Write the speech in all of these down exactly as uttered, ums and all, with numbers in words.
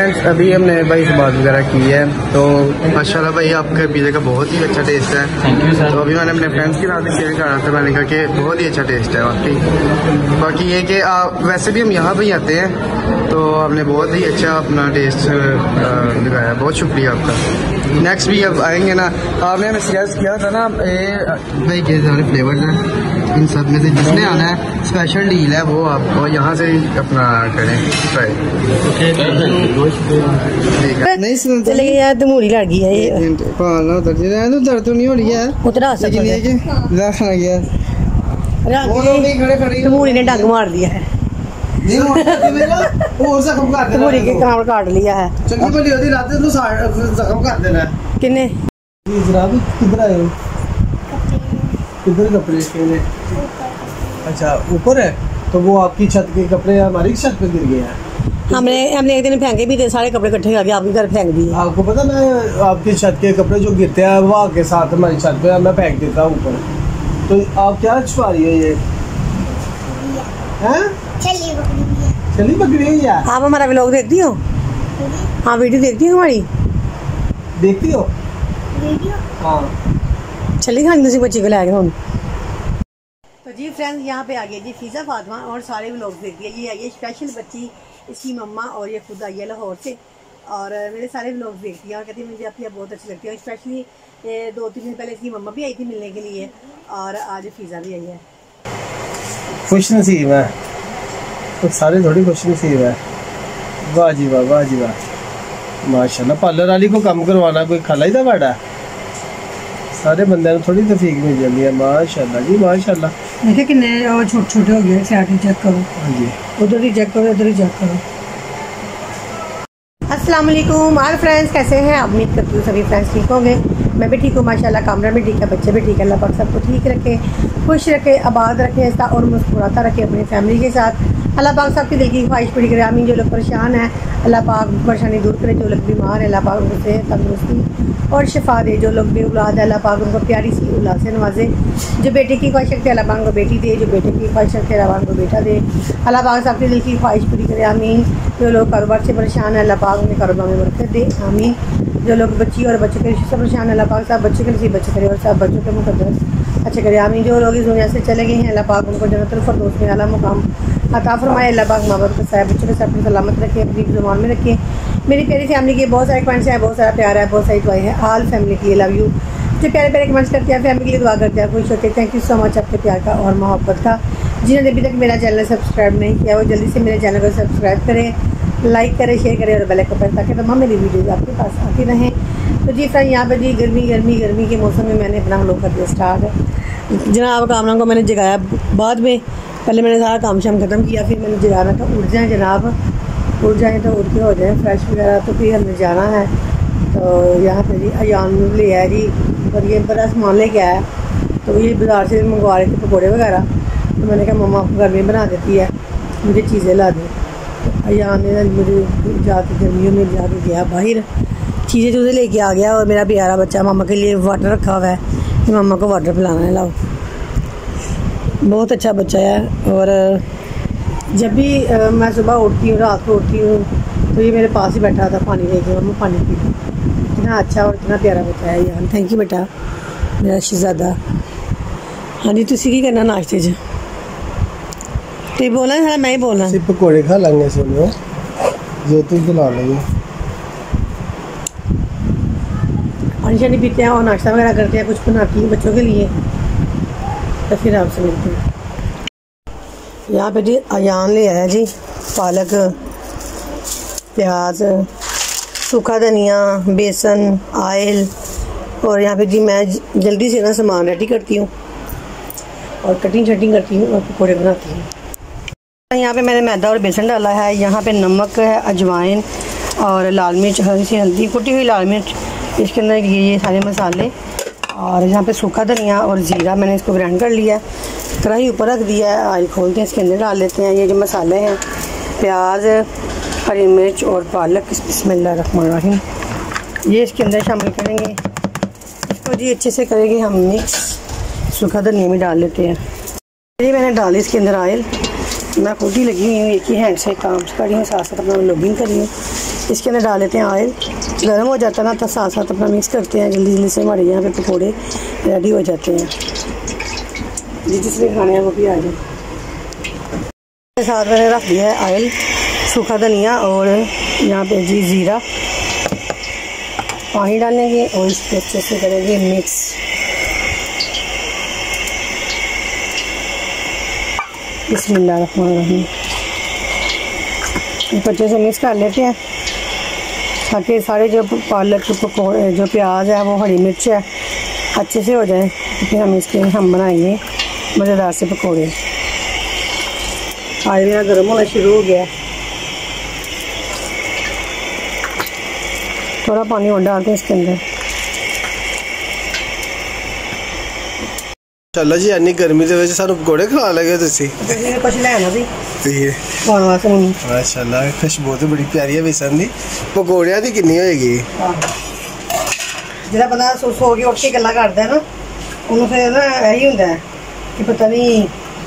Friends अभी हमने भाई से बात वगैरह की है, तो माशाल्लाह भाई आपके पिज़्ज़ा का बहुत ही अच्छा टेस्ट है। Thank you sir. तो अभी मैंने अपने फ्रेंड्स के साथ शेयर करा था, मैंने कहा कि बहुत ही अच्छा टेस्ट है वाकई। बाकी ये कि आप वैसे भी हम यहाँ पर ही आते हैं, तो आपने बहुत ही अच्छा अपना टेस्ट लगाया, बहुत शुक्रिया आपका। नेक्स्ट भी अब आएंगे ना, आपने हमें सजेस्ट किया था ना भाई के सारे फ्लेवर्स हैं, इन सब में से जिसने आना है स्पेशल डील है वो आप यहाँ से अपना करें ट्राई। नहीं सुनते चले यार दमूरी लड़ गई है ये पालना उतर जी रहा है, दर्द तो नहीं हो रही है उतरा लेकिन ये कि रखना गया दमूरी ने डंग मार दिया है, दमूरी के काम काट लिया है। चंगी भली होती रात तो जख्म कर देना किन्ने किधर आए हो, किधर कपड़े के? अच्छा ऊपर है, तो वो आपकी छत के कपड़े हमारी छत पे गिर गए हैं। हमने हमने एक दिन फेंके भी थे, सारे कपड़े इकट्ठे करके आपके घर फेंक दिए। आपको पता मैं आपकी छत के कपड़े जो गिरते हैं हवा के साथ हमारी छत पे मैं फेंक देता हूँ ऊपर, तो आप क्या छुपा रही हो ये? हैं? चली बकरी है यार। आप हमारा व्लॉग देखती हो? हाँ वीडियो देखती हो हमारी? देखती हो वीडियो? हाँ चली खानी दूसरी बच्ची को लाएगा हम। तो जी फ्रेंड्स यहाँ पे आ गया जी फिज़ा फातिमा और सारे व्लॉग देख दिए। ये आई है स्पेशल बच्ची, इसकी मम्मा और ये खुद आई है लाहौर से, और मेरे सारे व्लॉग देखती है और कहती है मुझे आपकी बहुत अच्छी लगती है। स्पेशली दो तीन दिन पहले इसकी मम्मा भी आई थी मिलने के लिए, और आज फिज़ा भी आई है। खुश नसीब है तो सारे थोड़ी खुश नसीब है। वाह जी वाह, वाह जी वाह, माशाल्लाह। पार्लर वाली को काम करवाना कोई खाला ही था बड़ा, सारे बंदे ने थोड़ी तफीक मिल जाती है। माशाल्लाह जी माशाल्लाह। देखिए कितने और छोटे छोटे हो गए, साइड चेक करो। हाँ जी, उधर ही चेक करो, उधर ही चेक करो। अस्सलाम वालेकुम हाय फ्रेंड्स, कैसे हैं? उम्मीद करती हूँ सभी फ्रेंड्स ठीक होंगे। मैं भी ठीक हूँ माशाल्लाह, कामरा भी ठीक है, बच्चे भी ठीक है। अल्लाह पाक सबको ठीक रखे, खुश रखे, आबाद रखे ऐसा और मुस्कुराता रखे अपनी फैमिली के साथ। अल्लाह पाक सबकी दिल की ख्वाहिश पूरी करे, आमीन। जो लोग परेशान हैं अल्लाह पाक परेशानी दूर करे, जो लोग बीमार हैं अल्लाह पाक उनको सेहत तंदुरुस्ती और शिफा दे, जो लोग बेऔलाद है अल्लाह पाक उनको प्यारी सी औलाद से नवाजे। जो बेटे की ख्वाहिश रखते अल्लाह पाक उनको बेटी दे, जो बेटे की ख्वाहिश रखते अल्लाह पाक उनको बेटा दे। अल्लाह पाक सबकी दिल की ख्वाहिश पूरी करे, आमीन। जो लोग कारोबार से परेशान है अल्लाह पाक उनके कारोबार में बरकत दे, आमीन। जो लोग बच्ची और बच्चे के रिश्ते से परेशान है अल्लाह पाक सब बच्चे के नसीब अच्छे करे और सब बच्चों के मुकद्दर अच्छे करे, आमीन। जो लोग इस दुनिया से चले गए हैं अल्लाह पाक उनको जन्नतुल फिरदौस में आला मुकाम अता फरमाए। अल्लाह पाक माँ बाप के साथ बच्चों के साथ सलामत रखे, अपनी जुबान में रखे। मेरी प्यारी फैमिली के बहुत सारे कमेंट्स हैं, बहुत सारा प्यार है, बहुत सारी दुआएं हैं। ऑल फैमिली के लिए लव यू। जो प्यारे प्यारे कमेंट्स करते हैं फैमिली के लिए दुआ करते हैं, खुश होते हैं। थैंक यू सो मच आपके प्यार का और मोहब्बत का। जिन्होंने अभी तक मेरा चैनल सब्सक्राइब नहीं किया वो जल्दी से मेरे चैनल को सब्सक्राइब करें, लाइक करें, शेयर करें और बेल आइकन पर, ताकि तमाम मेरी वीडियोज़ आपके पास आती रहें। तो जी फ्रेंड यहाँ पर जी गर्मी गर्मी गर्मी के मौसम में मैंने अपना व्लॉग कर दिया स्टार्ट। जनाब कामना को मैंने जगाया बाद में, पहले मैंने सारा काम शाम ख़त्म किया, फिर मैंने जगाना था उठ जाए जनाब, उठ जाए तो उठ के हो जाए फ्रेश वगैरह, तो फिर हमने जाना है। तो यहाँ पे जी अयान ले आया जी, और ये बड़ा सामान लेके आया, तो ये बाज़ार से मंगवा रहे थे पकौड़े वगैरह, तो मैंने कहा मम्मा आपको घर में बना देती है, मुझे चीज़ें ला दी। तो अयान ने मुझे जाके गर्मियों में जाके गया बाहर, चीज़ें चूज़ें लेके आ गया, और मेरा प्यारा बच्चा मामा के लिए वाटर रखा हुआ है कि मम्मा को वाटर पिलाना है, लाओ। बहुत अच्छा बच्चा है। और जब भी आ, मैं सुबह उठती हूँ, रात को उठती हूँ, तो ये मेरे पास ही बैठा था पानी लेके, मम्मा पानी पी। इतना अच्छा और इतना प्यारा बच्चा है यार। थैंक यू बेटा मेरा शहज़ादा। हाँ जी तुसी की करना नाश्ते च? तो बोलना है मैं ही बोलना, सिर्फ पकौड़े खा लेंगे सुनो जो तुम खिला लेंगे, पानी शानी पीते हैं और नाश्ता वगैरह करते हैं, कुछ बनाती हूँ बच्चों के लिए, तो फिर आपसे मिलते हैं। यहाँ पे जी अयान ले आया जी पालक, प्याज, सूखा धनिया, बेसन, आयल, और यहाँ पे जी मैं जल्दी से ना सामान रेडी करती हूँ और कटिंग शटिंग करती हूँ और पकौड़े बनाती हूँ। यहाँ पे मैंने मैदा और बेसन डाला है, यहाँ पे नमक है, अजवाइन और लाल मिर्च, हल्दी सी हल्दी, कुटी हुई लाल मिर्च, इसके अंदर ये ये सारे मसाले, और यहाँ पे सूखा धनिया और ज़ीरा मैंने इसको ग्राइंड कर लिया है। कढ़ाई ऊपर रख दिया है, ऑयल खोलते हैं, इसके अंदर डाल लेते हैं ये जो मसाले हैं, प्याज, हरी मिर्च और पालक, बिस्मिल्लाहिर्रहमानिर्रहीम, ये इसके अंदर शामिल करेंगे। इसको जी अच्छे से करेंगे हम मिक्स। सूखा धनिया में डाल लेते हैं। ये मैंने डाली इसके अंदर ऑयल, मैं खुद ही लगी हुई हूँ, एक ही हैंड से काम कर रही हूँ, साथ साथ अपना लॉगिंग कर रही हूँ। इसके अंदर डाल लेते हैं ऑयल, गर्म हो जाता है ना तो साथ साथ अपना मिक्स करते हैं, जल्दी जल्दी से हमारे यहाँ पे पकौड़े रेडी हो जाते हैं। जी जिसने खाने हैं वो भी आ जाए। साथ मैंने रख दिया है ऑयल, सूखा धनिया और यहाँ पे जी ज़ीरा, पानी डालेंगे और इसको अच्छे से करेंगे मिक्स। बिस्मिल्लाहिर्रहमानिर्रहीम, अच्छे से मिक्स कर लेते हैं ताकि सारे जो पालक के पकौड़े, जो प्याज है वो हरी मिर्च है अच्छे से हो जाए। फिर हम इसके हम बनाएंगे मज़ेदार से पकौड़े। ऑयल मेरा गर्म होना शुरू हो गया, थोड़ा पानी और डालते हैं इसके अंदर। चलो जी इन्नी गर्मी के वजह सानू पकौड़े खिला लगे तुसी कुछ लेना सी ठीक खाने वास्ते नहीं। माशाल्लाह खुशबू तो बड़ी प्यारी है बेसन दी। पकौड़ियां दी कितनी होएगी? ਜਿਹੜਾ ਬੰਦਾ ਸੋ ਸੋ ਕੇ ਉੱਠ ਕੇ ਗੱਲਾਂ ਕਰਦਾ ਨਾ ਉਹਨੂੰ ਫਿਰ ਨਾ ਇਹੀ ਹੁੰਦਾ ਕਿ ਪਤਾ ਨਹੀਂ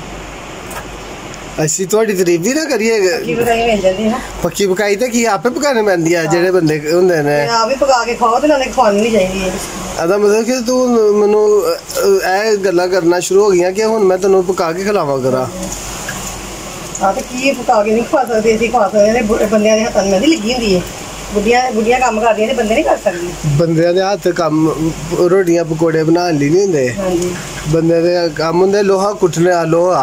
ਅਸੀਂ ਤੁਹਾਡੀ ਤਾਰੀਫ ਵੀ ਨਾ ਕਰੀਏ ਕੀ ਬਤਾਈ ਮਿਲ ਜਾਂਦੀ ਹੈ। ਪੱਕੀ ਪਕਾਈ ਤੇ ਕੀ ਆਪੇ ਪਕਾਣੇ ਪੈਂਦੀ ਆ ਜਿਹੜੇ ਬੰਦੇ ਹੁੰਦੇ ਨੇ ਆਪ ਵੀ ਪਕਾ ਕੇ ਖਾਓ ਤੇ ਨਾਲੇ ਖਵਾਉਣੀ ਨਹੀਂ ਚਾਹੀਦੀ ਹੈ। ਇਹਦਾ ਮਤਲਬ ਕਿ ਤੂੰ ਮੈਨੂੰ ਇਹ ਗੱਲਾਂ ਕਰਨਾ ਸ਼ੁਰੂ ਹੋ ਗਈਆਂ ਕਿ ਹੁਣ ਮੈਂ ਤੈਨੂੰ ਪਕਾ ਕੇ ਖਿਲਾਵਾਂ ਕਰਾਂ। ਆ ਤੇ ਕੀ ਪਕਾ ਕੇ ਨਹੀਂ ਖਵਾ ਸਕਦੇ, ਅਸੀਂ ਖਵਾ ਸਕਦੇ ਨੇ, ਬੰਦਿਆਂ ਦੇ ਹੱਥਾਂ ਨੂੰ ਮਹਿੰਦੀ ਲੱਗੀ ਹੁੰਦੀ ਹੈ। बुढ़िया बुढ़िया काम कर रही बंदे नहीं कर सकती। बंदे दे हत्थ काम रोटियां पकौड़े बनाने ली नहीं होंदे, बंदे दे काम होंदे लोहा कुटने लोहा।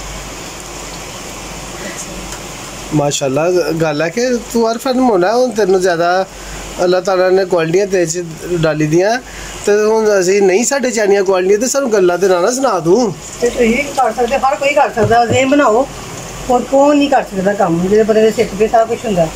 माशाल्लाह गल है कि तू हर फन होना हुण तेनों ज़्यादा अल्लाह ताला ने क्वालिटियां तेरे च डाली दियां ते हुण असीं नहीं साढ़े च आनियां क्वालिटियां ते सानूं गल्लां ते ना सुना तू। ते तुसीं कर सकदे, हर कोई कर सकदा, ज़हन बनाओ और कौन नहीं कर सकदा काम जेह्दे बंदे दे सिर ते सारा कुछ हुंदा।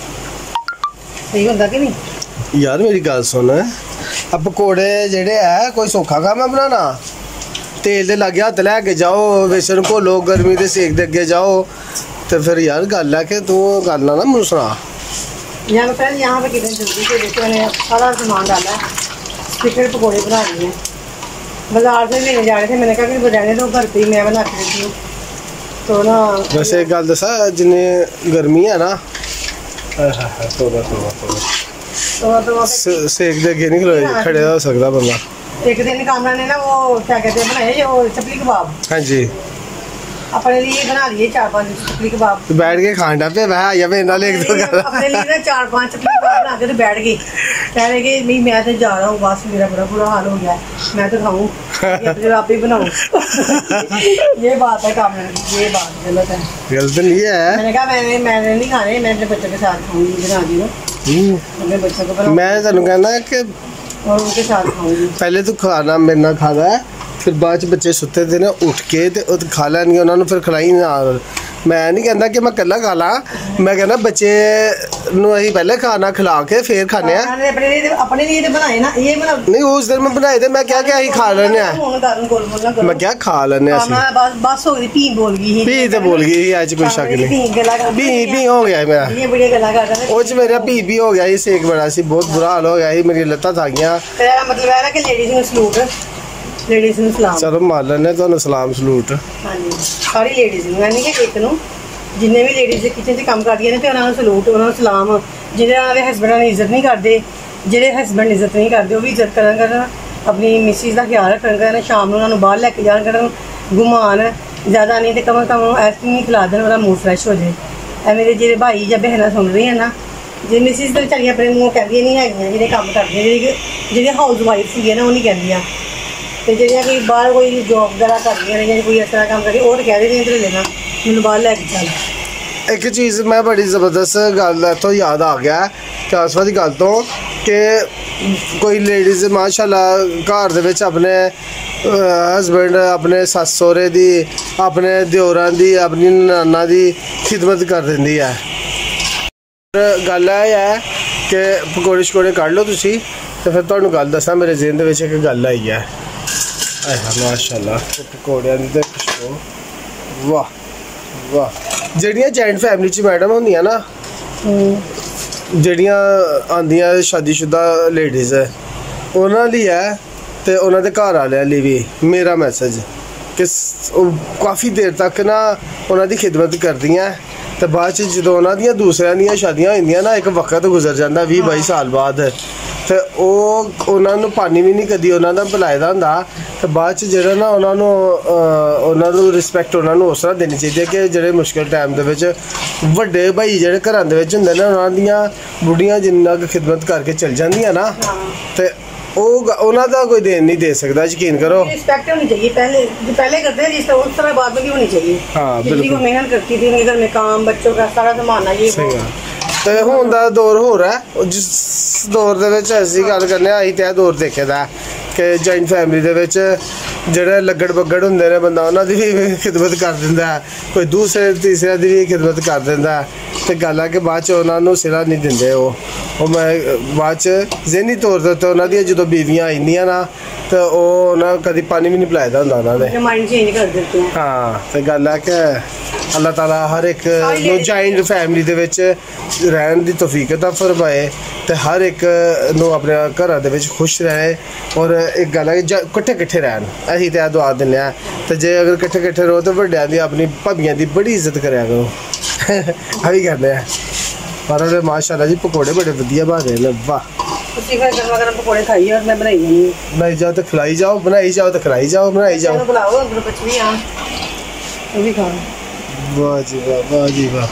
सही होंदा कि नहीं यार मेरी गल सुन, आ पकौड़े जेह्ड़े है कोई सौखा कम्म है बनाना? तेल दे लागे हत्थ लैके जाओ, बेसन घोलो, गर्मी दे सेक दे अगे जाओ तो फिर यार गल है कि तू गल ना मुझे सुना। यहाँ पहले यहाँ पे कितने जल्दी से देखो मैंने सारा सामान डाला है, चिकन पकौड़े बना लिए हैं। बाजार से लेने जा रहे थे, मैंने कहा कि बजाने तो घर पे ही मैं बना के देती हूँ तो ना। वैसे एक गल दसा जिन्हें गर्मी है ना तोबा तोबा तोबा सेक दे अगे नहीं खड़े खड़े हो सकता बंदा। एक दिन कामरा ने ना वो क्या कहते हैं बनाए जो चपली कबाब, हाँ जी अपने लिए बना लिए चार पांच चपली कबाब। तो बैठ के खाना पे वह आया मेरे नाल एक दो कर अपने लिए ना चार पांच चपली कबाब बना के तो बैठ गई, कह रहे कि नहीं मैं तो जा रहा हूँ, बस मेरा बड़ा बुरा हाल हो गया, मैं तो खाऊं आप ही बनाऊं। ये बात है कामरा की, ये बात गलत है। गलत नहीं है, मैंने कहा मैंने मैंने नहीं खाने, मैं अपने बच्चों के साथ खाऊंगी, बना दी ना अपने बच्चों को बना। मैं तेन कहना कि और उनके साथ खाऊंगी। पहले तू खाना मेरे नाल खादा है, फिर बाद च बच्चे सुते थे ना उठ के ते खा लैनी उन्होंने, फिर खिलाई ना। मैं नहीं कहता कि मैं कल्ला खा ला, मैं कहना बच्चे नूं असीं पहले खाना खिला के फिर खाने आ। अपने लिए अपने लिए बनाए ना ये बना नहीं उस दिन मैं बनाए थे, मैं क्या क्या असीं खा लैने आ, मैं क्या खा लैने असीं बस बस हो गई पी बोल गई पी ते बोल गई अज कोई शक नहीं, पी पी हो गया मेरा, ये बड़ी गल्लां करदा है ओह च मेरा पी पी हो गया, सेक बड़ा सी, बहुत बुरा हाल हो गया, मेरी लत्तां था गईयां। तेरा मतलब है ना कि लेडीज नूं सलूट, लेडीज नूं सलाम। चलो मार लैने तुहानूं सलाम सलूट। हाँ जी सारी लेडीज नूं, यानी कि एक नूं जिन्ने भी लेडीज किचन च काम करदियां ने ते उन्हां नूं सलूट, उन्हां नूं सलाम। जिहड़े उन्हां दे हस्बैंडां दी इज्जत नहीं करदे, जेह्ड़े हस्बैंड इज्जत नहीं करदे ओह भी इज्जत करन करन, अपनी मिसिस दा ख्याल रखन करन, शाम नूं उन्हां नूं बाहर लैके जान करन, घुमान ज़्यादा नहीं तो कम अज कम आइसक्रीम नहीं खिला देन, ओहदा मूड फ्रैश हो जाए। ए मेरे जेह्ड़े भाई जां बहनां सुन रही हैं ना, जे मिसिस ते बेचारियां अपने मूँह कहदियां नहीं हैगियां, जेह्ड़े कम्म करदियां, जेह्ड़ी जेह्ड़ी हाउस वाइफ होंदियां ना ओह नहीं कहदियां, ते जेह्ड़ियां कोई बाहर कोई जॉब वगैरह करदियां ने जां कोई इस तरह कम्म करदियां ओह ते कह दिंदियां इधर लेना मैनूं बाहर लैके चल। एक चीज़ मैं बड़ी ज़बरदस्त गल इत्थों याद आ गया ट्रांसफर की गल तो कि कोई लेडीज़ माशाल्लाह घर दे विच अपने हस्बैंड अपने सस सौहरे दी अपने दियोरां दी अपनी नाना दी खिदमत कर दिंदी है। गल है कि पकौड़े शकौड़े कढ़ लो तुसी ते फिर तुहानूं गल दस्सां मेरे ज़हन दे विच इक गल आई है। माशाल्लाह पकौड़ियां दी ते खुशबू, वाह वाह। ਜਿਹੜੀਆਂ ਜॉइंट फैमिली च मैडम होंदियां ना, ਜਿਹੜੀਆਂ ਆਂਦੀਆਂ शादीशुदा लेडीज़ है उन्हां ਲਈ है ਤੇ ਉਹਨਾਂ ਦੇ ਘਰ ਵਾਲਿਆਂ ਲਈ ਵੀ मेरा मैसेज कि काफ़ी देर तक ना उन्हां दी खिदमत करदियां तो बाद जो उन्होंने दूसरिया दी शादियां होंदियां ना, एक वक्त गुजर जाता भी बाई साल बाद, तो उन्होंने पानी भी नहीं कदी उन्होंने बुलाए होंगे, तो बाद जो ना उन्होंने रिस्पैक्ट उन्होंने उस तरह देनी चाहिए कि जो मुश्किल टाइम के वड्डे भाई जो घर होंगे ना, उन्होंने बुढ़ियाँ जिन्ना खिदमत करके चल जांदियां ना, तो उन्होंने कोई देन नहीं दे सकता, यकीन करो। रिस्पेक्ट होनी चाहिए, पहले जो पहले करते हैं जिस तरह उस तरह बाद में भी होनी चाहिए। हाँ बिल्कुल, मेहनत करती थी उनके घर में, काम बच्चों का सारा संभालना, ये तो हुण दा दौर हो रहा है, जिस दौर दे विच ऐसी गल करने असीं ते दौर देखे दा कि जॉइंट फैमिली दे विच जेह्ड़े लग्गड़ बग्गड़ हुंदे ने, बंदा उन्हां दी भी खिदमत कर दिंदा है, कोई दूसरे तीसरे दी भी खिदमत कर दिंदा है, ते गल है कि बाद च उन्हां नूं सिला नहीं दिंदे। ओह ओह मैं बाद च ज़हनी तौर दे उत्ते उन्हां दियां जदों बीवियां आइंदियां ना, तो ओह उन्हां कदी पानी भी नहीं पिलाए दा हुंदा उन्हां दे, माइंड चेंज कर देते हैं। हाँ, तो गल है कि अल्लाह ताला हर एक नूं जॉइंट फैमिली दे विच रहन दी तौफीक अता फरमाए, तो हर एक नूं अपने घरां दे विच खुश रहे, और एक गल है कि कट्ठे कट्ठे रहन, असीं ते दुआ दिन्ने आं। तो जे अगर कट्ठे कट्ठे रहो तो वड्डियां दी अपनी भाबियां दी बड़ी इज्जत करा करो। अभी करने हैं पर माशाल्लाह जी पकौड़े बड़े वधिया बन रहे हैं। वाह, पकौड़े खाइए और मैं बनाई जानी, बनाई जाओ तो खिलाई जाओ, बनाई जाओ तो खिलाई जाओ, बनाई जाओ, बुलाओ बच्चे भी आ वो भी खाओ। वाह जी वाह, वाह जी वाह,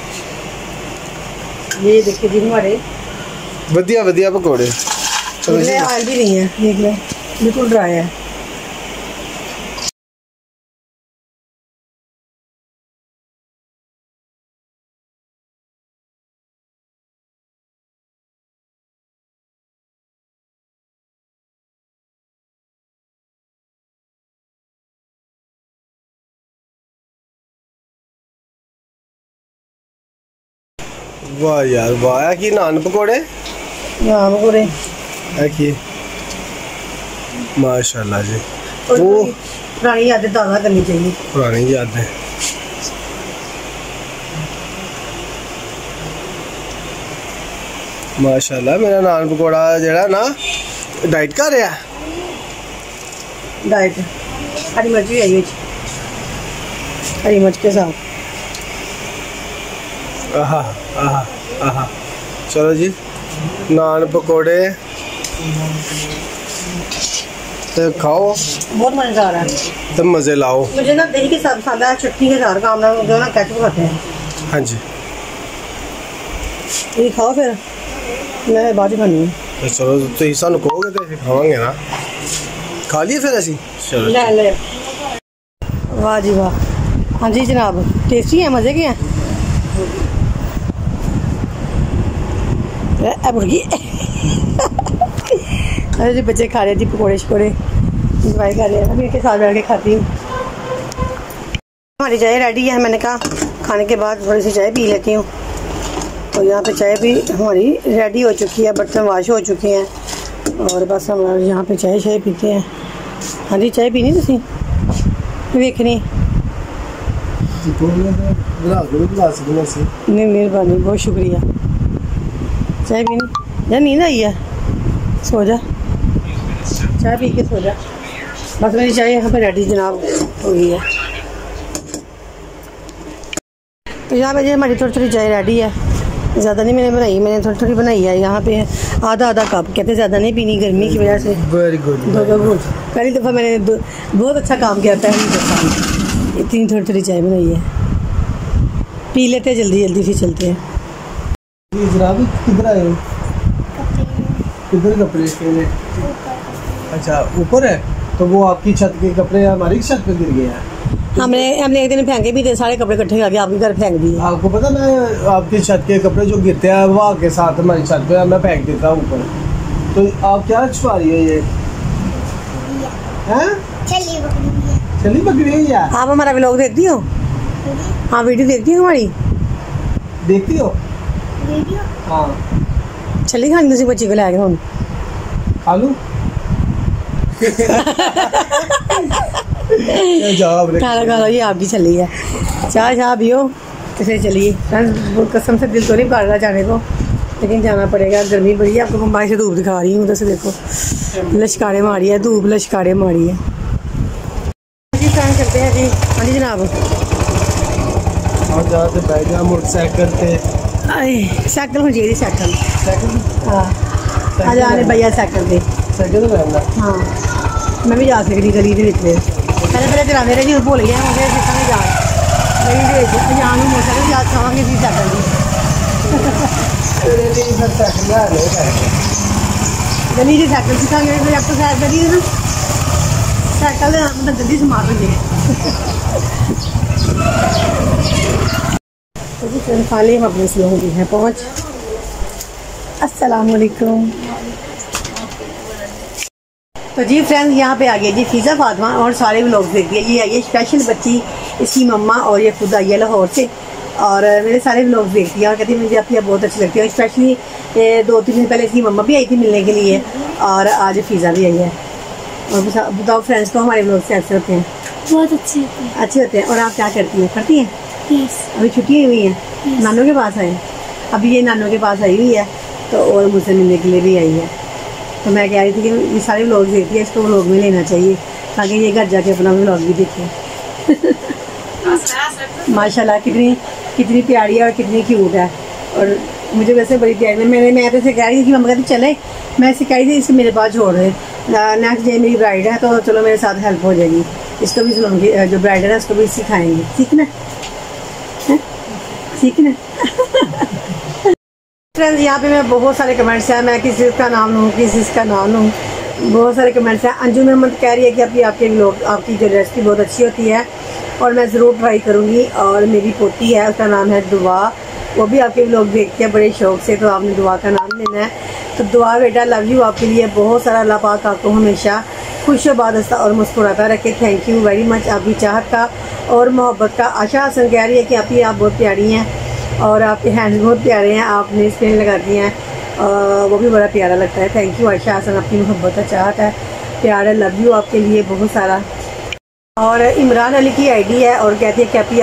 ये देखिए जी हमारे वधिया वधिया पकौड़े। चलो जी, ऑयल भी नहीं है, देख लो बिल्कुल ड्राई है। वाह यार वाह, की नान पकौड़े, नान पकौड़े है की माशाल्लाह जी। वो पुरानी यादें ताज़ा करनी चाहिए, पुरानी यादें। माशाल्लाह, मेरा नान पकौड़ा जड़ा ना डाइट कर रहा है, डाइट हरी मिर्च भी आई, हरी मिर्च के साथ। आहा आहा आहा, चलो जी, नान पकौड़े तो खाओ, बहुत मज़ेदार है, तो मज़े लाओ। मुझे ना दही के साथ सादा चटनी के साथ काम ना जो ना केचप खाते हैं। हाँ जी, ये खाओ फिर मैं बाद खानी है। तो चलो तुम सानू कहोगे तो फिर खावांगे ना, खा लिए फिर असी। चलो ले ले, वाह जी वाह। हाँ जी जनाब, टेस्टी है, मज़े के हैं। मुर्गी अरे जी बच्चे खा रहे जी पकौड़े शकोड़े, इंजॉय कर रहे हैं, अभी इनके साथ बैठ के खाती हूँ। हमारी चाय रेडी है, मैंने कहा खाने के बाद थोड़ी सी चाय पी लेती हूँ। तो यहाँ पे चाय भी हमारी रेडी हो चुकी है, बर्तन वाश हो चुके हैं, और बस हम यहाँ पे चाय चाय पीते हैं। हाँ जी, चाय पीनी तुसी वेखनी? नहीं मेहरबानी, बहुत शुक्रिया। चाय पीनी या नींद आई है? सो जा, चाय पी के सो जा। बस मेरी चाय यहाँ पे रेडी जनाब हो गई है। तो यहाँ पे जी हमारी थोड़ी थोड़ी चाय रेडी है, ज़्यादा नहीं मैंने बनाई, मैंने थोड़ी थोड़ी बनाई है। यहाँ पे आधा आधा कप, कहते ज़्यादा नहीं पीनी गर्मी की वजह से। वेरी गुड, दो दो घूट। पहली दफ़ा मैंने बहुत अच्छा काम किया, पहली दफ़ा इतनी थोड़ी थोड़ी चाय बनाई है। पी लेते हैं जल्दी जल्दी, फिर चलते हैं। किधर आए हो? किधर कपड़े के? अच्छा ऊपर है, तो वो आपकी छत के कपड़े हमारी छत पे गिर गए हैं। हमने हमने एक दिन फेंके भी थे, सारे कपड़े इकट्ठे करके आपके घर फेंक दिए। आपको पता, मैं आपकी छत के कपड़े जो गिरते हैं हवा के साथ हमारी छत पे मैं फेंक देता हूँ ऊपर। तो आप क्या छुपा रही हो ये? हैं? चली पकड़ी है। चली पकड़ी हुई है। आप हमारा व्लॉग देखती हो? हाँ, वीडियो देखती हो हमारी? देखती हो? वीडियो? हाँ। चली खानी तुसी बच्ची को लैके हुण? आलू खा खा लो, ये आपकी चली है। चाय चाह पियो तो फिर चलिए। फ्रेंड्स कसम से दिल तो नहीं कर रहा जाने को, लेकिन जाना पड़ेगा। गर्मी बड़ी है, आपको मुंबई से धूप दिखा रही हूँ, उधर से देखो लश्कारे मारी है धूप, लश्कारे मारी है जी। फ्रेंड चलते हैं जी। हाँ जी जनाब, और जहाँ से बैठ गया मोटरसाइकिल पे साइकिल हो जाएगी साइकिल साइकिल हाँ आज आने भैया साइकिल पे साइकिल पे रहना हाँ मैं भी जा सकती गली के पहले पहले चला मेरे जी भुल गया हो गया सीखा जा गली के जान मोटरसाइकिल जा खावे सी साइकिल की गली की साइकिल सीखा अब तो सैर करिए ना साइकिल मतलब जल्दी से मार लीजिए तो जी फ्रेंड फाइनली हम अपने स्लोगों की हैं पहुँच अस्सलाम वालेकुम। तो जी फ्रेंड्स यहाँ पे आ गया जी फिज़ा फातिमा और सारे व्लॉग्स देखिए ये आई है स्पेशल बच्ची इसकी मम्मा और ये खुद आई है लाहौर से और मेरे सारे व्लॉग्स देखती है और कहती है मुझे आपकी बहुत अच्छी लगती है। स्पेशली दो तीन दिन पहले इसकी मम्मा भी आई थी मिलने के लिए और आज फिज़ा भी आई है। और बताओ फ्रेंड्स को हमारे व्लॉग्स कैसे होते हैं? बहुत अच्छे होते हैं। अच्छे होते हैं। और आप क्या करती हैं? पढ़ती हैं? यस। अभी छुट्टी हुई है? नानों के पास आए? अभी ये नानों के पास आई हुई है तो और मुझसे मिलने के लिए भी आई है। तो मैं कह रही थी कि ये सारे व्लॉग देखती है इसको व्लॉग में लेना चाहिए ताकि ये घर जाके अपना व्लॉग भी देखे। माशाल्लाह कितनी कितनी प्यारी है और कितनी क्यूट है और मुझे वैसे बड़ी प्यारी है। मैंने मैं तो इसे कह रही थी कि मम्मा कहती चले मैं इसे कह रही थी इसको मेरे पास छोड़ रहे नेक्स्ट डे मेरी ब्राइड है तो चलो मेरे साथ हेल्प हो जाएगी इसको भी सुनाऊंगी जो ब्राइड है उसको भी सिखाएंगे सीखना सीखना। फ्रेंड्स यहाँ पे मैं बहुत सारे कमेंट्स हैं मैं किसी का नाम लूँ किसी का नाम लूँ बहुत सारे कमेंट्स हैं। अंजुम अहमद कह रही है कि अभी आपके लोग आपकी जो रेसिपी बहुत अच्छी होती है और मैं ज़रूर ट्राई करूँगी। और मेरी पोती है उसका नाम है दुआ वो भी आपके लोग देखते हैं बड़े शौक से तो आपने दुआ का नाम लेना है। तो दुआ बेटा लव यू आपके लिए बहुत सारा अल्लाह पाक आपको हमेशा खुश बादस्ता और मुस्कुराता रखे। थैंक यू वेरी मच आपकी चाहत का और मोहब्बत का। आशा हसन कह रही है कि आपकी आप बहुत प्यारी हैं और आपके हैंड्स बहुत प्यारे हैं आपने स्पेन लगाती हैं वो भी बड़ा प्यारा लगता है। थैंक यू आशा हसन आपकी मोहब्बत का चाहत है प्यार है लव यू आपके लिए बहुत सारा। और इमरान अली की आईडी है और कहती है कि आपकी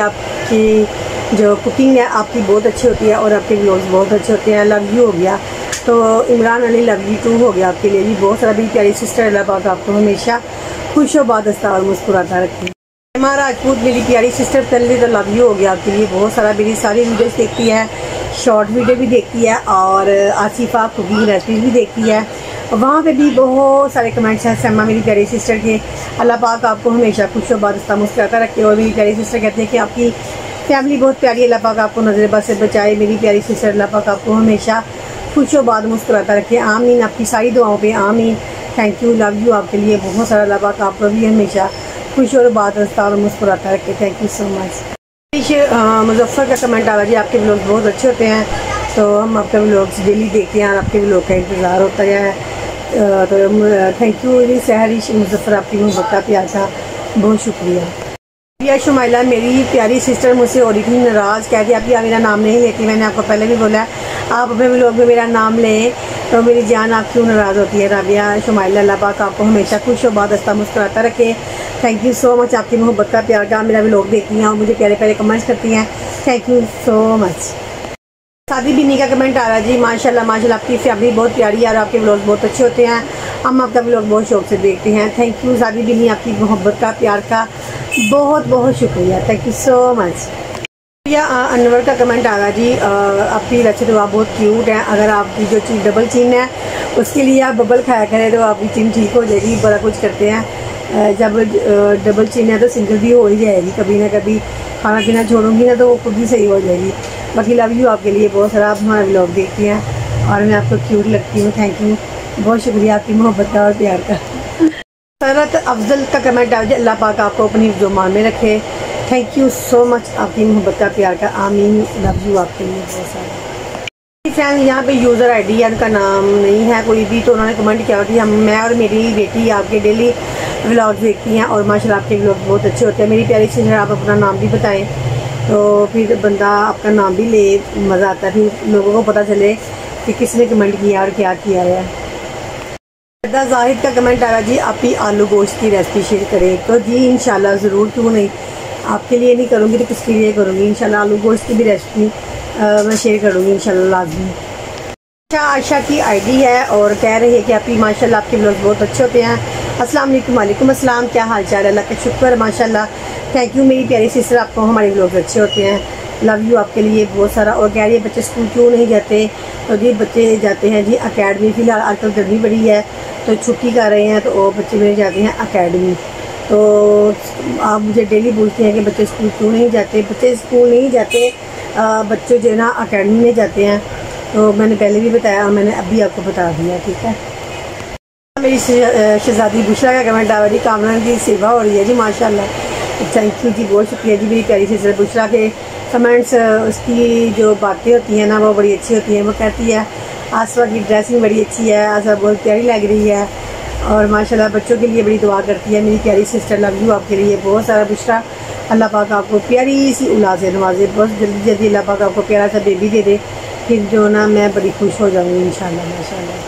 आपकी जो कुकिंग है आपकी बहुत अच्छी होती है और आपके व्लॉग्स बहुत अच्छे होते हैं लव यू हो गया। तो Imran Ali love you too हो गया आपके लिए भी बहुत सारा भी प्यारी सिस्टर अल्लाह पाक आपको हमेशा खुश और बादस्ता और मुस्कुराता रखे। हमारा राजपूत मेरी प्यारी सिस्टर तल्ली तो लव यू हो गया आपके लिए बहुत सारा मेरी सारी वीडियोस देखती है शॉर्ट वीडियो भी देखती है और आसिफा कुकिंग रेसिपीज भी देखती है वहाँ पे भी बहुत सारे कमेंट्स हैं समा मेरी प्यारी सिस्टर के अल्लाह पाक आपको हमेशा खुश और बादस्ता मुस्कुराता रखे। और मेरी प्यारी सिस्टर कहते हैं कि आपकी फैमिली बहुत प्यारी अल्लाह पाक आपको नजर बद से बचाए मेरी प्यारी सिस्टर अल्लाह पाक आपको हमेशा खुश और बाद मुस्कुराता रखे आमीन आपकी सारी दुआओं पे आमीन। थैंक यू लव यू आपके लिए बहुत सारा अल्लाह पाक आपको भी हमेशा खुश और बादस्ता और मुस्कुराता रखे। Thank you so much. Muzaffar का कमेंट आ रहा जी आपके व्लॉग्स बहुत अच्छे होते हैं तो हम आपके व्लॉग्स डेली देखते हैं और आपके व्लॉग का इंतज़ार होता है तो थैंक यू मेरी सहरिश मुजफ्फर आपकी मोहब्बत का प्यार का बहुत शुक्रिया। या शुमाइला मेरी प्यारी सिस्टर मुझसे हो रही थी नाराज़ कहती आप मेरा नाम नहीं लेती मैंने आपको पहले भी बोला आप अपने व्लॉग में मेरा नाम लें तो मेरी जान आप क्यों नाराज़ होती है। राबिया शुमाइला अल्लाह पाक आपको हमेशा खुश और बादस्ता मुस्कुराता रखे। थैंक यू सो मच आपकी मोहब्बत का प्यार का मेरा व्लॉग देखती हैं और मुझे प्यारे प्यारे कमेंट्स करती हैं। Thank you so much. Sadi Binni का कमेंट आ रहा है जी माशाल्लाह माशाल्लाह आपकी फैमिली बहुत प्यारी है और आपके व्लॉग बहुत अच्छे होते हैं हम आपका व्लॉग बहुत शौक से देखते हैं। थैंक यू सादी बिन्नी आपकी मोहब्बत का प्यार का बहुत बहुत शुक्रिया। Thank you so much. या अनवर का कमेंट आ रहा जी आपकी वैसे तो आप बहुत क्यूट हैं अगर आपकी जो चीज़ डबल चिन है उसके लिए आप बबल खाया करें तो आपकी चिन ठीक हो जाएगी। बड़ा कुछ करते हैं जब डबल चिन है तो सिंगल भी हो ही जाएगी कभी ना कभी खाना पीना छोड़ूंगी ना तो वो खुद भी सही हो जाएगी। बाकी लव यू आपके लिए बहुत सारा आप हमारा व्लॉग देखती हैं और मैं आपको क्यूट लगती हूँ। थैंक यू बहुत शुक्रिया आपकी मोहब्बत का और प्यार का। सरत अफजल का कमेंट आ जाए अल्लाह पाक आपको अपनी जुबान में रखे। थैंक यू सो मच आपकी मोहब्बत का प्यार का आमीन लव यू आपके लिए बहुत सारा। फ्रेंड यहाँ पे यूज़र आईडी है उनका नाम नहीं है कोई भी तो उन्होंने कमेंट किया कि हम मैं और मेरी बेटी आपके डेली व्लॉग देखती हैं और माशाल्लाह आपके व्लॉग बहुत अच्छे होते हैं। मेरी प्यारी सिस्टर आप अपना नाम भी बताएं तो फिर बंदा आपका नाम भी ले मज़ा आता है फिर लोगों को पता चले कि किसने कमेंट किया और क्या किया है। जाहिद का कमेंट आया जी आप ही आलू गोश्त की रेसिपी शेयर करें तो जी इंशाल्लाह ज़रूर क्यों नहीं आपके लिए नहीं करूँगी तो किसके लिए करूँगी इंशाल्लाह आलू गोश्त की भी रेसिपी मैं शेयर करूँगी इंशाल्लाह लाजमी। आशा आशा की आईडी है और कह रही है कि आपकी माशाल्लाह आपके व्लॉग बहुत अच्छे होते हैं। अस्सलाम वालेकुम वालेकुम अस्सलाम क्या हाल चाल है अल्लाह का शुक्र माशाल्लाह। थैंक यू मेरी प्यारी सिस्टर आपको हमारे व्लॉग अच्छे होते हैं। लव यू आपके लिए बहुत सारा। और कह रही है बच्चे स्कूल क्यों नहीं जाते, तो जी बच्चे जाते हैं जी अकेडमी। फ़िलहाल आजकल गर्मी बड़ी है तो छुट्टी कर रहे हैं, तो बच्चे मेरे जाते हैं अकेडमी। तो आप मुझे डेली पूछते हैं कि बच्चे स्कूल क्यों नहीं जाते। बच्चे स्कूल नहीं जाते, बच्चे जो है ना अकेडमी में जाते हैं। तो मैंने पहले भी बताया और मैंने अभी आपको बता दिया, ठीक है। मेरी शहजादी बुशरा का कमेंट आ रही, कामरान की सेवा हो रही है जी माशाल्लाह। थैंक यू जी, बहुत शुक्रिया जी मेरी प्यारी सिस्टर बुशरा के कमेंट्स। उसकी जो बातें होती हैं ना वो बड़ी अच्छी होती हैं। वो कहती है आसवा की ड्रेसिंग बड़ी अच्छी है, आसवा बहुत प्यारी लग रही है और माशाल्लाह बच्चों के लिए बड़ी दुआ करती है मेरी प्यारी सिस्टर। लव यू आपके लिए बहुत सारा बुशरा। अल्लाह पाक आपको प्यारी सी औलाद से नवाजे, बहुत जल्दी जल्दी अल्लाह पाक आपको प्यारा सा बेबी दे दे, फिर जो ना मैं बड़ी खुश हो जाऊँगी इंशाल्लाह माशाल्लाह।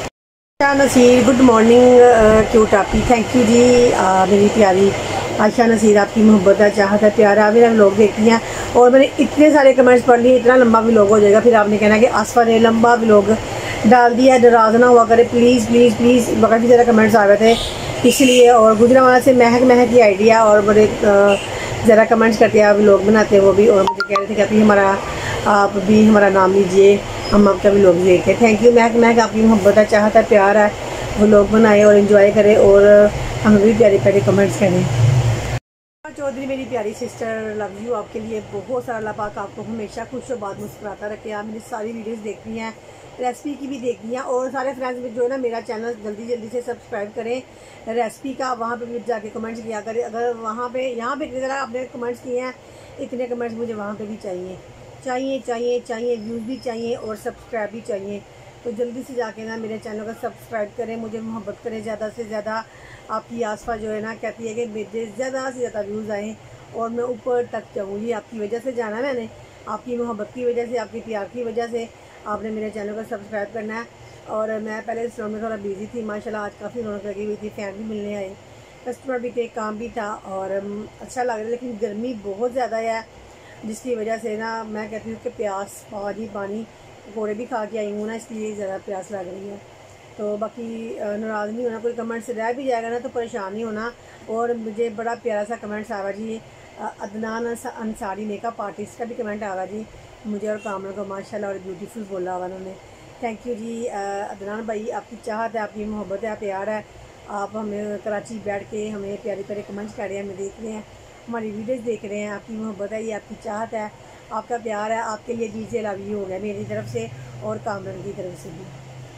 नसीर गुड मॉर्निंग क्यूट आपी, थैंक यू जी आ, मेरी प्यारी आयशा नसीर। आपकी मोहब्बत है, चाहत है, प्यारा मेरा व्लॉग देखती हैं और मैंने इतने सारे कमेंट्स पढ़ लिए। इतना लंबा व्लॉग हो जाएगा, फिर आपने कहना कि आसफा ने लंबा व्लॉग डाल दिया, नाराज़ ना हुआ करे प्लीज़ प्लीज़ प्लीज़। काफ़ी ज़्यादा कमेंट्स आ रहे थे इसलिए। और गुजरावाला से महक महक की आइडिया और बड़े ज़रा कमेंट्स करते हैं, आप व्लॉग बनाते हैं वो भी, और मुझे कह रहे थे कि अभी हमारा आप भी हमारा नाम लीजिए, हम आपका भी लोग देखते हैं। थैंक यू महक महक, आपकी मोहब्बत है, चाहता है, प्यार है, वो लोग बनाए और इन्जॉय करें और हमें भी प्यारे प्यारे कमेंट्स करें। चौधरी मेरी प्यारी सिस्टर लव यू आपके लिए बहुत सारा। अल्लाह पाक आपको हमेशा खुश और बात मुस्कुराता रखे। आप मेरी सारी वीडियोस देखती हैं, रेसिपी की भी देखती हैं और सारे फ्रेंड्स जो है ना मेरा चैनल जल्दी जल्दी से सब्सक्राइब करें। रेसिपी का वहाँ पे भी जाके कमेंट्स किया करें। अगर वहाँ पे यहाँ पे इतनी तरह आपने कमेंट्स किए हैं, इतने कमेंट्स मुझे वहाँ पे भी चाहिए चाहिए चाहिए चाहिए व्यूज़ भी चाहिए और सब्सक्राइब भी चाहिए। तो जल्दी से जाके ना मेरे चैनल को सब्सक्राइब करें, मुझे मोहब्बत करें ज़्यादा से ज़्यादा। आपकी आसफा जो है ना कहती है कि मेरे ज़्यादा से ज़्यादा व्यूज़ आएँ और मैं ऊपर तक जाऊँगी। आपकी वजह से जाना है मैंने, आपकी मोहब्बत की वजह से, आपकी प्यार की वजह से आपने मेरे चैनल को सब्सक्राइब करना है। और मैं पहले इस में थोड़ा बिजी थी, माशाल्लाह आज काफ़ी रौनक लगी हुई थी, फैन भी मिलने आए, कस्टमर भी थे, काम भी था और अच्छा लग रहा है। लेकिन गर्मी बहुत ज़्यादा है जिसकी वजह से ना मैं कहती हूँ कि प्यास पानी पानी पकौड़े भी खा के आई हूँ ना, इसलिए ज़्यादा प्यास लग रही है। तो बाकी नाराज़ नहीं होना, कोई कमेंट से रह भी जाएगा ना तो परेशान नहीं होना। और मुझे बड़ा प्यारा सा कमेंट्स आवा जी, अदनान अंसारी मेकअप आर्टिस्ट का भी कमेंट आवा जी मुझे और कामल को माशाल्लाह और ब्यूटीफुल बोला हुआ उन्होंने। थैंक यू जी अदनान भाई, आपकी चाहत है, आपकी मोहब्बत है, प्यार है। आप हमें कराची बैठ के हमें प्यारे प्यारे कमेंट्स कर रहे हैं, हमें देख रहे हैं, हमारी वीडियोस देख रहे हैं। आपकी मोहब्बत है, ये आपकी चाहत है, आपका प्यार है। आपके लिए जी से लव यू हो गया मेरी तरफ से और कामरान की तरफ से भी।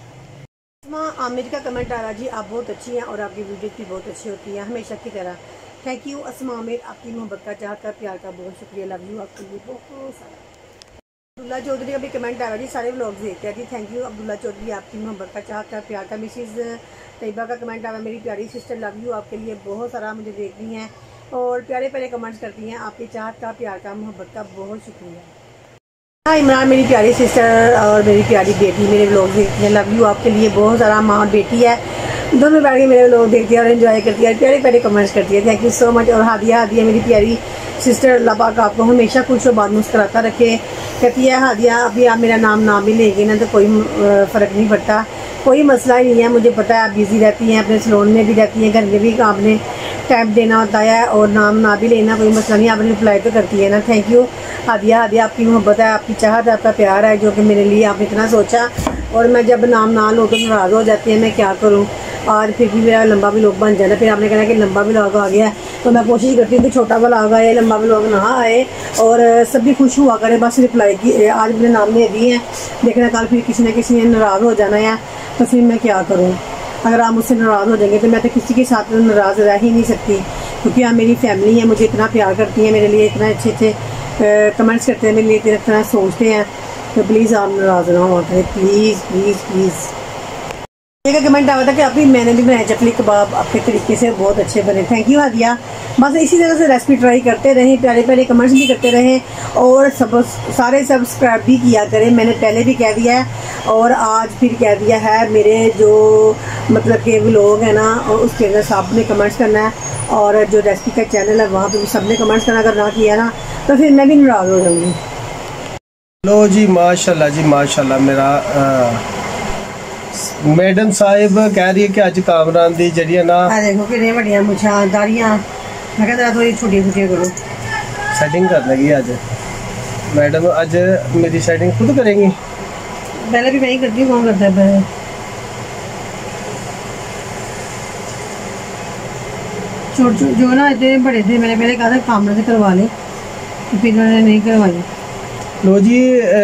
आमिर का कमेंट आ रहा जी, आप बहुत अच्छी हैं और आपकी वीडियोस भी बहुत अच्छी होती हैं हमेशा की तरह। थैंक यू असमा आमिर, आपकी मोहब्बत का, चाहत का, प्यार का बहुत शुक्रिया। लव यू आपके लिए बहुत सारा। अब्दुल्ला चौधरी का भी कमेंट आ रहा जी, सारे व्लॉग्स देखते हैं जी। थैंक यू अब्दुल्ला चौधरी, आपकी मोहब्बत का, चाहत का, प्यार का। मिसिज़ तैयबा का कमेंट आ रहा, मेरी प्यारी सिस्टर लव यू आपके लिए बहुत सारा, मुझे देख रही हैं और प्यारे प्यारे कमेंट्स करती हैं। आपकी चाहत का, प्यार का, मोहब्बत का बहुत शुक्रिया। हाँ इमरान मेरी प्यारी सिस्टर और मेरी प्यारी बेटी मेरे व्लॉग देखती हैं, लव यू आपके लिए बहुत सारा। माँ और बेटी है, दोनों बैठ के मेरे व्लॉग देखती है और एंजॉय करती है, प्यारे प्यारे कमेंट्स करती है। Thank you so much. और हादिया हादिया मेरी प्यारी सिस्टर, अल्लाह पाक आपको हमेशा खुश और बात मुस्कुराता रखे। कहती है हादिया अभी आप मेरा नाम नाम भी लेंगे ना तो कोई फ़र्क नहीं पड़ता, कोई मसला ही नहीं है। मुझे पता है आप बिज़ी रहती हैं, अपने सलोन में भी रहती हैं, घर में भी आपने टाइम देना होता है और नाम ना भी लेना कोई मसला नहीं, आपने रिप्लाई तो करती है ना। थैंक यू हादिया हादिया, आपकी मोहब्बत है, आपकी चाहत है, आपका प्यार है जो कि मेरे लिए आपने इतना सोचा। और मैं जब नाम ना लूँ तो नाराज़ हो जाती है, मैं क्या करूँ। आज फिर भी मेरा लंबा भी लोग बन जाना, फिर आपने कहना कि लंबा भी लोग आ गया, तो मैं कोशिश करती हूँ कि छोटा वाला आ गया, लंबा भी लोग ना आए और सभी खुश हुआ करें। बस रिप्लाई की आज मेरे नाम ने दी हैं, देखना कल फिर किसी न किसी ने नाराज़ हो जाना है तो फिर मैं क्या करूँ। अगर आप मुझसे नाराज़ हो जाएंगे तो मैं तो किसी के साथ नाराज़ रह ही नहीं सकती, क्योंकि आप मेरी फैमिली है, मुझे इतना प्यार करती हैं, मेरे लिए इतना अच्छे अच्छे कमेंट्स करते हैं, मेरे लिए इतना इतना सोचते हैं। तो प्लीज़ आप नाराज़ ना हुआ करें, प्लीज़ प्लीज़ प्लीज़। एक कमेंट आया था कि अभी मैंने भी बनाए चकली कबाब आपके तरीके से बहुत अच्छे बने। थैंक यू हादिया, बस इसी तरह से रेसिपी ट्राई करते रहें, प्यारे प्यारे कमेंट्स भी करते रहें और सब सारे सब्सक्राइब भी किया करें। मैंने पहले भी कह दिया है और आज फिर कह दिया है। मेरे जो मतलब के लोग हैं ना उसके अंदर सब ने कमेंट्स करना है और जो रेसिपी का चैनल है वहाँ पर भी सब ने कमेंट्स करना। अगर ना किया ना तो फिर मैं भी नाराज़ हो जाऊँगी। लो जी माशाल्लाह जी माशाल्लाह। मेरा आ, मैडम साहिब कह रही है कि अज कामरान दी जड़ी ना देखो कि बड़िया मुछा दाड़ियां, मैं कहता थोड़ी छोटी छोटी करो, सेटिंग कर लगी अज। मैडम आज मेरी सेटिंग खुद करेंगी? पहले भी मैं ही करती हूँ, कौन करता है पहले? छोटे छोटे जो ना इतने बड़े थे, मैंने पहले कहा था कामरा से करवा ले, तो फिर मैंने नहीं करवाई। लो जी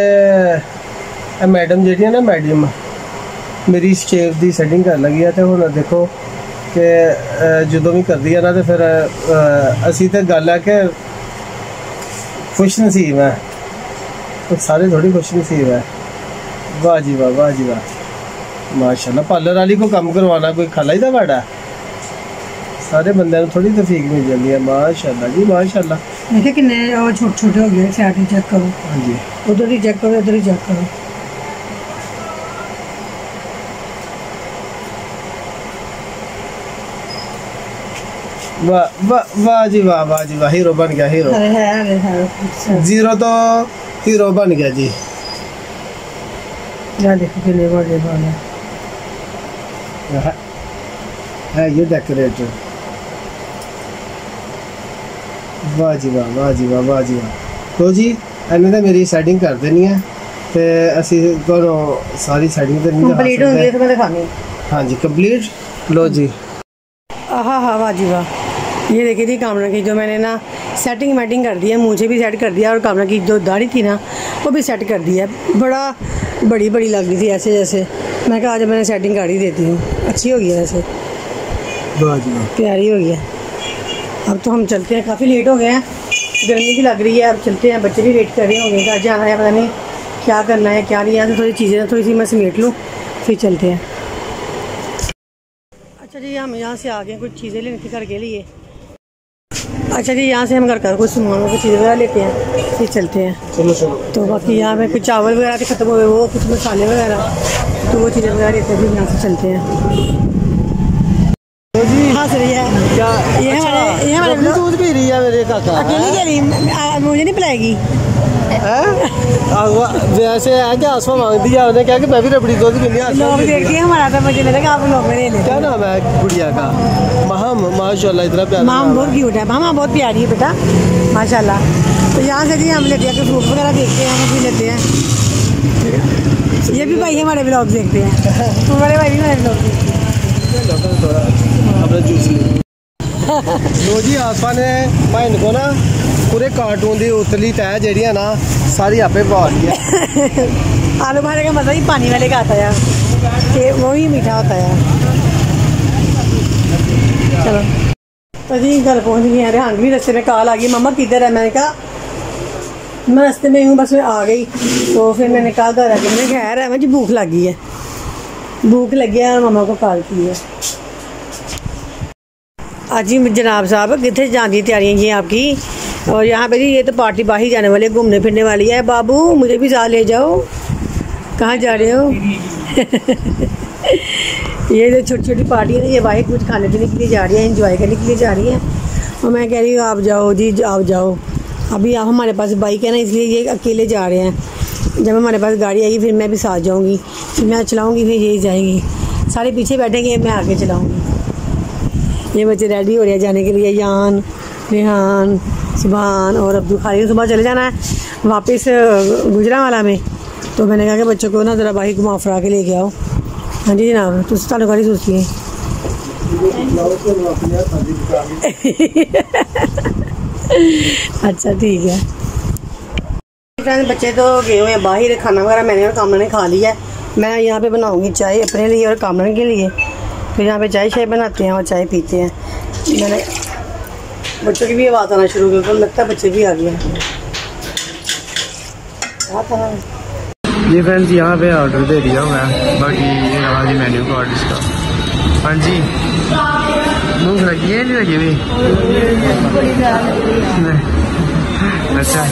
मैडम जी ना मैडम मेरी शेप की सेटिंग कर लगी है, तो हूँ देखो कि जो भी कर दी है ना, तो फिर असी तो गल है कि खुश नसीब है, तो सारे थोड़ी खुश नसीब है। वाह जी वाह, वाह जी वाह, माशाल्लाह। पार्लर वाली को काम करवाना कोई खाला ही था वाड़ा, सारे बंदे थोड़ी तफीक मिल जाती है। माशाल्लाह जी माशाल्लाह। देखिए कितने छोटे छोटे हो गए, सैट ही चेक करो। हाँ जी, उधर ही चेक करो, इधर ही चेक करो। वाह वाह वाह जी वाह, वाह जी वाह, हीरो बन गया हीरो। अरे है अरे है, जीरो तो हीरो बन गया जी। क्या देखो कितने बड़े बाल है, है ये डेकोरेटर। वाह जी वाह, वाह जी वाह, वाह जी वाह। तो जी इन्हें तो मेरी सेटिंग कर देनी है, तो असी तो सारी सेटिंग तो नहीं कंप्लीट हो गई तो मैं दिखानी। हाँ जी कंप्लीट। लो जी, हाँ हाँ वाह जी वाह। ये देखिए थी कामना की जो मैंने ना सेटिंग मैटिंग कर दी है, मुझे भी सेट कर दिया, और कामना की जो दाढ़ी थी ना वो भी सेट कर दी है। बड़ा बड़ी बड़ी लग रही थी ऐसे जैसे, मैं कहा आज मैंने सेटिंग कर ही देती हूँ, अच्छी हो गई है ऐसे, प्यारी हो गई है। अब तो हम चलते हैं, काफ़ी लेट हो गए हैं, गर्मी भी लग रही है, अब चलते हैं। बच्चे भी वेट कर रहे होंगे, आज जाना है, पता नहीं क्या करना है क्या नहीं है, तो थोड़ी चीज़ें थोड़ी सी मैं समेट लूँ फिर चलते हैं। अच्छा जी हम यहाँ से आ गए, कुछ चीज़ें लेने थी घर के लिए। अच्छा जी यहाँ से हम घर का कुछ सामान कुछ चीज़ें वगैरह लेते हैं फिर चलते हैं। चलो चलो। तो बाकी यहाँ पे कुछ चावल वगैरह के ख़त्म हो गए, वो कुछ मसाले वगैरह, तो वो चीज़ें वगैरह लेते हैं, फिर यहाँ से चलते हैं। हाँ सर ये क्या ये अच्छा, हमारे ये हमारे दूध पी रही है मेरे काका? अकेली के लिए मुझे नहीं पिलाएगी। वैसे है कि आसमा मांग दिया उन्हें, क्या कि मैं भी रबड़ी दूध पीनी है। लोग देखते हैं हमारा, तो मुझे लगा आप लोग में ले लेते। क्या नाम है गुड़िया का? महम। माशाल्लाह इतना प्यारा माम बहुत क्यूट है, मामा बहुत प्यारी है बेटा माशाल्लाह। तो यहाँ से जी हम लेते हैं, फ्रूट वगैरह देखते हैं, हम भी लेते हैं। ये भी भाई हमारे ब्लॉग देखते हैं, हमारे भाई भी हमारे ब्लॉग देखते हैं। जूस लो जी, आसमा ने मैं इनको ना पूरे कार्टून की उतली तय जी ना सारी आपे पा दी है। आलू भरे का मजा ही पानी वाले का आता है, कि वो ही मीठा होता है। चलो तो जी घर पहुंच गए हैं, रेहान भी रास्ते में कॉल आ गई, मम्मा किधर है? मैंने कहा मैं रास्ते में हूँ, बस मैं आ गई। तो फिर मैंने कहा घर आके मैंने खैर है मुझे भूख लगी है, भूख लगी है, और मम्मा को कॉल की है। आज जी जनाब साहब कितने जाने की तैयारियाँ की आपकी? और यहाँ पे जी ये तो पार्टी बाहर जाने वाली है, घूमने फिरने वाली है। बाबू मुझे भी साथ ले जाओ। कहाँ जा रहे हो? ये जो छोटी छोटी पार्टी है, ये बाहर कुछ खाने पीने के लिए जा रही है, एंजॉय करने के लिए जा रही है। और मैं कह रही हूँ आप जाओ जी, आप जाओ। अभी आप हमारे पास बाइक है ना, इसलिए ये अकेले जा रहे हैं। जब हमारे पास गाड़ी आएगी फिर मैं भी साथ जाऊँगी, फिर मैं चलाऊँगी, फिर यही जाएंगी। सारे पीछे बैठेंगे, मैं आगे चलाऊँगी। ये बच्चे रेडी हो रहे हैं जाने के लिए, यान, रेहान, सुभान और अब्दुल खालिद। सुबह चले जाना है वापस गुजरांवाला में, तो मैंने कहा कि बच्चों को ना ज़रा बाहर घुमा फिरा के लेके आओ। हाँ जी जनाब, तुम सानू गाड़ी सोचती है। अच्छा ठीक है फ्रेंड्स, बच्चे तो गए हुए हैं बाहर, खाना वगैरह मैंने और कामना ने खा लिया है। मैं यहाँ पे बनाऊँगी चाय अपने लिए और कामना के लिए, फिर यहाँ पे चाय शाय बनाते हैं और चाय पीते हैं। मैंने बच्चों की भी आवाज़ आना शुरू कर, लगता है बच्चे भी आ गए हैं। ये फ्रेंड्स यहाँ पे ऑर्डर दे दिया हुआ है, बाकी ये रहा जी मेन्यू कार्ड इसका। हाँ जी भूख लगी है नहीं लगी हुई? अच्छा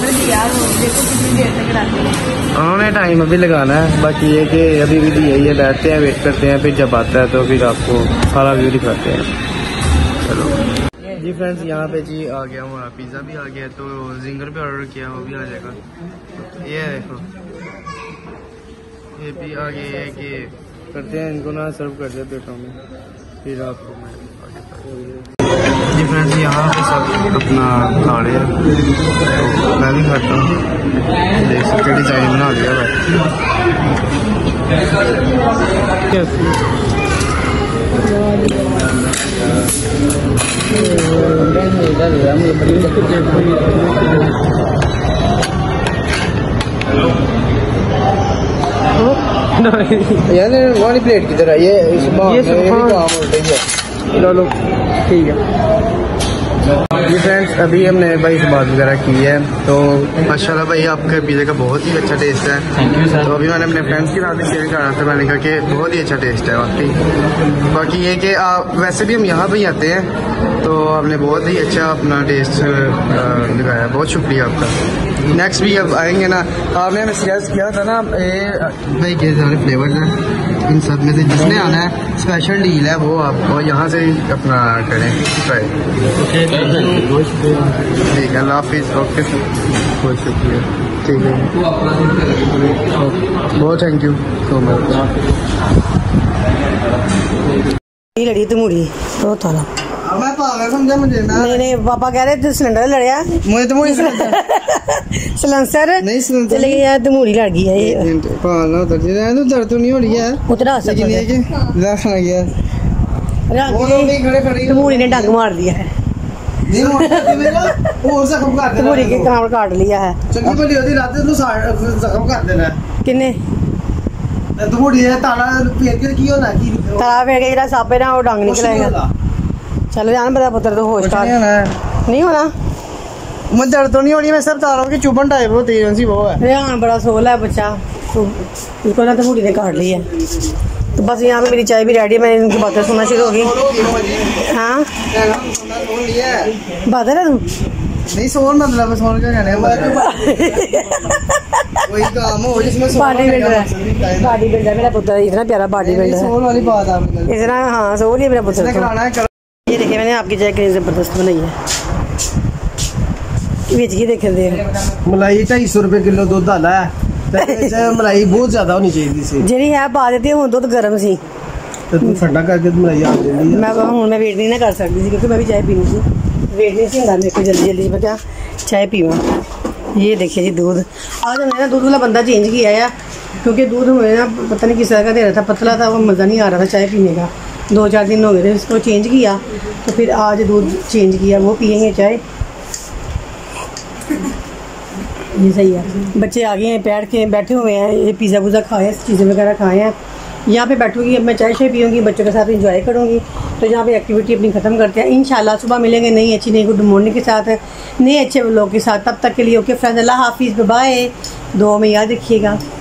उन्होंने टाइम अभी लगाना है, बाकी ये कि अभी भी यही है, बैठते हैं वेट करते हैं, फिर जब आता है तो फिर आपको सारा व्यू दिखाते हैं। चलो जी फ्रेंड्स, यहाँ पे जी आ गया हमारा पिज़्ज़ा भी आ गया, तो जिंगर पे ऑर्डर किया वो भी आ जाएगा। ये देखो ये भी आ गया है कि करते हैं इनको ना सर्व करते हैं प्लेटों में, फिर आपको मैं आगे जी फ्रेंड्स यहाँ पे सब अपना खा रहे हैं, तो मैं भी खाता हूँ। देख सकते डिज़ाइन बना दिया है। यार वाली प्लेट किधर है? ये ये काम हो रही है। चलो ठीक है जी फ्रेंड्स, अभी हमने भाई से बात वगैरह की है, तो माशाल्लाह भाई आपके पिज़्ज़ा का बहुत ही अच्छा टेस्ट है। Thank you sir. तो अभी मैंने अपने फ्रेंड्स के साथ शेयर करा था, मैंने कहा कि बहुत ही अच्छा टेस्ट है वाकई। बाकी ये कि आप वैसे भी हम यहाँ पे ही आते हैं, तो आपने बहुत ही अच्छा अपना टेस्ट दिखाया, बहुत शुक्रिया आपका। नेक्स्ट भी अब आएंगे ना, आपने हमें सजेस्ट किया था ना ये भाई के सारे फ्लेवर्स हैं, इन सब में से जिसने आना है स्पेशल डील है वो आप और यहाँ से अपना करें ट्राई। ठीक है, अल्लाह हाफिज़। ओके सर, बहुत शुक्रिया। ठीक है, बहुत थैंक यू सो मच। ये लड़ी तमूरी तो थाला मैं पागल समझा मुझे ना। नहीं नहीं पापा कह रहे थे सिलेंडर लड़िया, मुझे तो मुझे सिलेंसर नहीं सिलेंडर चले गया, तमूरी लड़ गई है ये। पागल ना उतर जाए तो दर्द तो नहीं हो रही है उतरा सकता लेकिन ये कि लाख आ गया वो लोग नहीं खड़े खड़े तमूरी ने डंग मार दिया है, नहीं मोड़ मेरा और जख्म कर देना तमूरी के कान काट लिया है। चंगी भली होती रात तो जख्म कर देना किन्ने तो मुड़ी है ताला फेर के की होना की ताला फेर के जेड़ा सापे ना वो डंग निकलेगा। चलो जान बता पुत्र तो होश का नहीं होना, मुझे दर्द तो नहीं होनी, मैं सब तारों की चुभन टाइप होती है सी वो है। रेहान बड़ा सोला है बच्चा, तो इसको ना तमूरी ने काट लिया। तो बस यहाँ पे मेरी चाय भी रेडी है, मैंने इनकी बातें सुनना शुरू हो गई। हाँ बात है ना तुम नहीं सोन मतलब सोन क्या कहने वही काम हो जिसमें बॉडी बिल्डर है, बॉडी बिल्डर मेरा पुत्र इतना प्यारा बॉडी बिल्डर है, सोन वाली बात आपने इतना हाँ सोल ही मेरा पुत्र कराना है। ये देखिए मैंने आपकी चाय कितनी जबरदस्त बनाई है, बेच के देखे दे मलाई ढाई सौ रुपए किलो दूध डाला है, मलाई बहुत ज्यादा होनी चाहिए सी जी है पा देती हूँ दूध गर्म सी, तो तू ठंडा करके मलाई आ देनी मैं हूँ मैं वेट नहीं ना कर सकती थी क्योंकि मैं भी चाय पीनी थी, वेट नहीं सी होता मेरे को जल्दी जल्दी मैं क्या चाय पीवा। ये देखिए जी दूध आज हमने ना दूध वाला बंदा चेंज किया है, क्योंकि दूध हमें ना पता नहीं किस तरह का दे रहा था, पतला था, वो मज़ा नहीं आ रहा था चाय पीने का। दो चार दिन हो गए थे इसको चेंज किया, तो फिर आज दूध चेंज किया, वो पियेंगे चाय। ये सही है, बच्चे आ गए हैं बैठ के बैठे हुए हैं, ये पिज़्ज़ा वुज़ा खाए चीज़ें वगैरह खाए हैं। यहाँ पे बैठूंगी, अब मैं चाय शाय पीऊँगी, बच्चों के साथ इंजॉय करूँगी। तो यहाँ पे एक्टिविटी अपनी ख़त्म करते हैं, इंशाल्लाह सुबह मिलेंगे नई अच्छी नई गुड मॉर्निंग के साथ, नए अच्छे लोगों के साथ। तब तक के लिए ओके फ्रेंड्स, अल्लाह हाफिज़, बाय, दुआ में याद रखिएगा।